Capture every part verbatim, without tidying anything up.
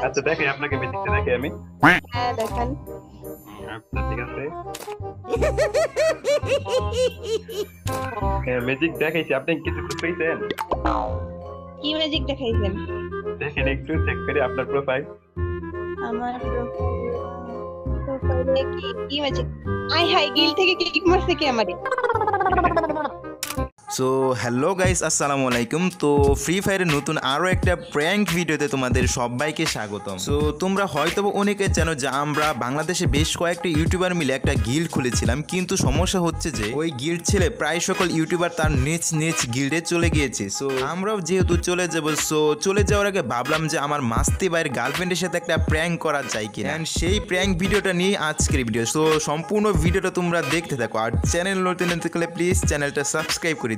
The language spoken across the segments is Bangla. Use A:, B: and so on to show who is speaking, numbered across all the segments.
A: আচ্ছা দেখে আপনাকে ম্যাজিকটা দেখে আমি।
B: হ্যাঁ দেখান।
A: আচ্ছা ঠিক আছে। হ্যাঁ ম্যাজিক দেখাইছি, আপনি কিছু খুঁজে পেয়েছেন?
B: কি ম্যাজিক দেখাইছেন?
A: দেখেন একটু চেক করে আপনার প্রোফাইল।
B: আমার প্রোফাইলে কি কি ম্যাজিক? আই হাই গিল থেকে কিক মারছে কি আমারে?
C: সো হ্যালো গাইস, আসসালামু আলাইকুম। তো ফ্রি ফায়ারের নতুন আরও একটা প্র্যাঙ্ক ভিডিওতে তোমাদের সবাইকে স্বাগতম। সো তোমরা হয়তো অনেকে জানো যে আমরা বাংলাদেশে বেশ কয়েকটা ইউটিউবার মিলে একটা গিল্ড খুলেছিলাম, কিন্তু সমস্যা হচ্ছে যে ওই গিল্ড ছেলে প্রায় সকল ইউটিউবার তার নেচ নেচ গিল্ডে চলে গিয়েছে। সো আমরাও যেহেতু চলে যাবো, সো চলে যাওয়ার আগে ভাবলাম যে আমার মাস্তি ভাইয়ের গার্লফ্রেন্ডের সাথে একটা প্র্যাঙ্ক করা যায় কিনা, অ্যান্ড সেই প্র্যাঙ্ক ভিডিওটা নিয়ে আজকের ভিডিও। সো সম্পূর্ণ ভিডিওটা তোমরা দেখতে থাকো, আর চ্যানেল নতুন থাকলে প্লিজ চ্যানেলটা সাবস্ক্রাইব করে দিও।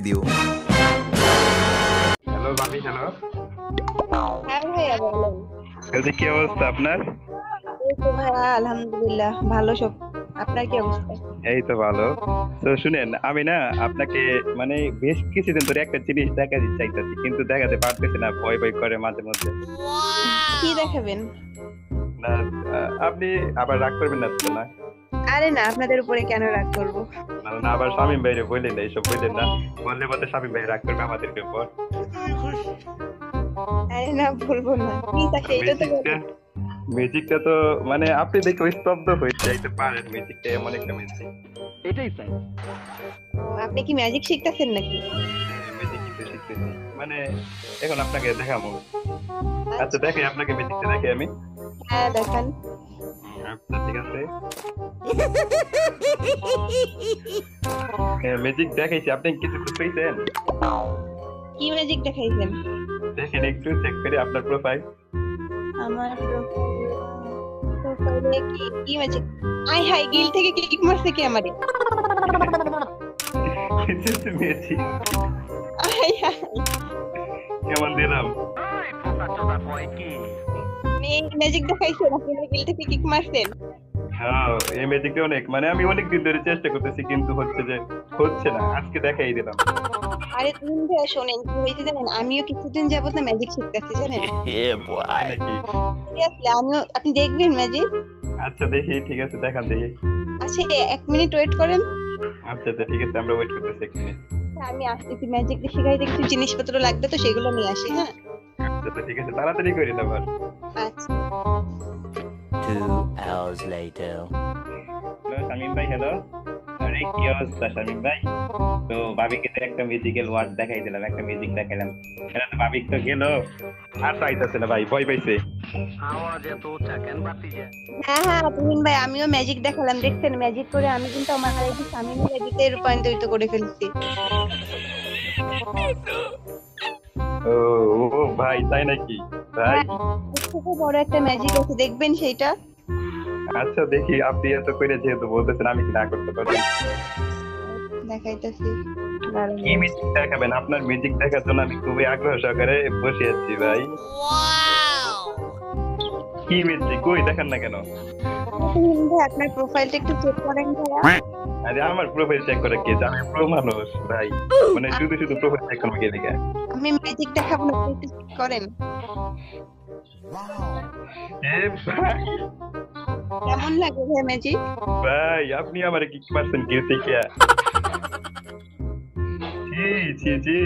A: হ্যালো ভাবি, হ্যালো।
B: হ্যাঁ ভাইয়া বলেন।
A: কালকে কি অবস্থা আপনার?
B: এই তো ভাইয়া আলহামদুলিল্লাহ ভালো সব। আপনার কি অবস্থা?
A: এই তো ভালো। তো শুনেন, আমি না আপনাকে মানে বেশ কিছুদিন ধরে একটা জিনিস দেখাতে চাইতেছি, কিন্তু দেখাতে পারতেছি না, ভয় ভয় করে মাঝে মধ্যে।
B: কি দেখাবেন?
A: না আহ, আপনি আবার রাগ করবেন না তো? না
B: আরে না, আপনাদের উপরে কেন রাগ করব?
A: না, না, আবার শামীম ভাইরে বললেন না, এইসব বললেন না, বললে বলতে শামীম ভাই রাগ করবে আমাদের উপর।
B: আরে না, বলবো না। প্লিজ আচ্ছা এটা তো বলুন।
A: মিউজিকটা তো মানে আপনি দেখে স্তব্ধ হয়ে যাইতে পারেন, মিউজিকটা এমন একটা মিউজিক। এটাই চাই।
B: আপনি কি ম্যাজিক শিখতেছেন নাকি?
A: মিউজিক শিখতে শিখতেছি মানে এখন আপনাকে দেখাবো। আচ্ছা দেখে আপনাকে মিউজিকটা দেখে আমি।
B: হ্যাঁ দেখান।
A: আচ্ছা ঠিক আছে। হ্যাঁ ম্যাজিক দেখাইছি, আপনি কিছু খুঁজে পেয়েছেন?
B: কি ম্যাজিক দেখাইছেন?
A: দেখেন একটু চেক করে আপনার প্রোফাইল।
B: আমার প্রোফাইলে কি কি ম্যাজিক? আই হাই গিল থেকে কিক মারছে কি আমারে?
A: ম্যাজিক
B: আই হাই
A: কেমন দিলাম?
B: এই ম্যাজিক দেখাইছেন, আপনি গিল থেকে কিক মারছেন?
A: হ্যাঁ এই ম্যাজিকটা অনেক মানে আমি অনেক দিন ধরে চেষ্টা করতেছি, কিন্তু হচ্ছে যে হচ্ছে না, আজকে দেখাই দিলাম।
B: আরে তুমি ভাই শোনেন, কি হয়েছে জানেন, আমিও কিছুদিন যাবত না ম্যাজিক শিখতেছি জানেন।
A: নাকি?
B: সিরিয়াসলি আমিও, আপনি দেখবেন ম্যাজিক?
A: আচ্ছা দেখি, ঠিক আছে দেখান দেখি।
B: আচ্ছা এক মিনিট ওয়েট করেন।
A: আচ্ছা আচ্ছা ঠিক আছে, আমরা ওয়েট করতেছি এক মিনিট।
B: আমি আসতেছি, ম্যাজিক শিখাইতে কিছু জিনিসপত্র লাগবে তো সেগুলো নিয়ে আসি। হ্যাঁ
A: আচ্ছা আচ্ছা ঠিক আছে, তাড়াতাড়ি করি না আবার।
B: আচ্ছা।
D: Two hours later.
A: Hello Shamim ভাই, হ্যালো। আরে কি অবস্থা শামীম ভাই? তো ভাবিকে তো একটা মিউজিক্যাল ওয়ার্ড দেখাই দিলাম, একটা মিউজিক দেখাইলাম, এটা তো ভাবি তো গেল, আর তো আইতাছে না ভাই, ভয় পাইছে।
B: হ্যাঁ হ্যাঁ তুমিন ভাই, আমিও ম্যাজিক দেখালাম, দেখছেন ম্যাজিক করে আমি কিন্তু আমার আইডি শামিমের আইডিতে রূপান্তরিত করে ফেলছি।
A: ও ও ভাই তাই নাকি ভাই?
B: খুব বড় একটা ম্যাজিক আছে, দেখবেন সেইটা?
A: আচ্ছা দেখি, আপনি এত করে যেহেতু বলতেছেন আমি কি না করতে পারি?
B: দেখাইতেছি।
A: কি মিউজিক দেখাবেন? আপনার মিউজিক দেখার জন্য আমি খুবই আগ্রহ সহকারে বসে আছি ভাই। কি মিউজিক কই দেখান না কেন?
B: তুমিন ভাই আপনার প্রোফাইলটা একটু চেক করেন ভাইয়া।
A: আরে আমার প্রোফাইল চেক করে কি, আমি প্রো মানুষ ভাই, মানে শুধু শুধু প্রোফাইল চেক করব কে দেখে?
B: আমি ম্যাজিক দেখাবো না, একটু চেক করেন।
A: এ ভাই,
B: কেমন লাগে ভাই ম্যাজিক?
A: ভাই আপনি আমারে কি পারছেন কি থেকে? জি জি জি।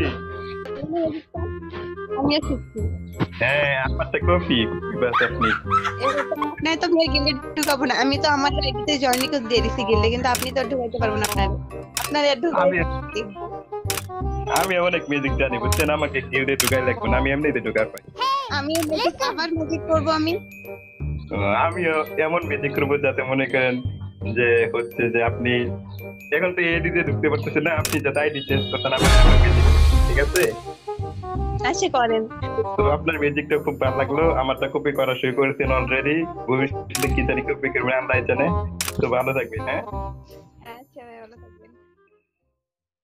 B: আমিও শিখছি।
A: হ্যাঁ আপনারটা কপি বাস আপনি।
B: আপনার তো ভাই গিল্ডে ঢুকাবো না, আমি তো আমার আইডিতে জয়েন করে দিয়ে দিছি গিল্ডে, কিন্তু আপনি তো ঢুকাইতে পারবেন না। আপনার আপনার
A: আমি আমি অনেক মিউজিক জানি বুঝছেন, আমাকে গিল্ডে ঢুকাই লাগবে না, আমি এমনিতে ঢুকাই পাই।
B: আমি ম্যাজিক আবার ম্যাজিক করবো আমি।
A: আমিও এমন মিউজিক করবো যাতে মনে করেন যে হচ্ছে যে আপনি এখন তো এডিতে ঢুকতে পারতেছেন না, আপনি যাতে আইডি চেঞ্জ করতেন আমার মিউজিক, ঠিক আছে?
B: আচ্ছা করেন।
A: তো আপনার মিউজিকটা খুব ভালো লাগলো, আমারটা কপি করা শুরু করেছেন অলরেডি, ভবিষ্যতে কি জানি কপি করবেন আল্লাহ জানে। তো ভালো থাকবেন। হ্যাঁ